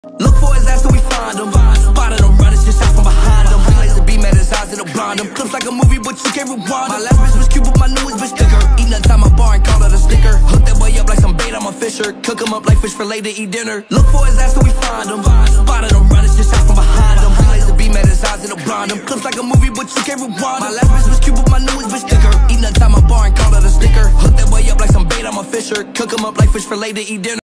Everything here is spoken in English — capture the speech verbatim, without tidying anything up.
Look for his ass till we find him. Spotted him running, shit shot from behind him. Bring laser beam at his eyes, it'll blind him. Clips like a movie, but you can't rewind. My last bitch was cute, but my newest bitch thicker. Eating inside my bar and call it a sticker. Hook that boy up like some bait, I'm a fisher. Cook him up like fish fillet to eat dinner. Look for his ass till we find him. Spotted him running, shit shot from behind him. Bring laser beam at his eyes, it'll blind him. Clips like a movie, but you can't rewind. My last bitch was cute, but my newest bitch thicker. Eating inside my bar and call it a sticker. Hook that boy up like some bait, I'm a fisher. Cook him up like fish fillet to eat dinner.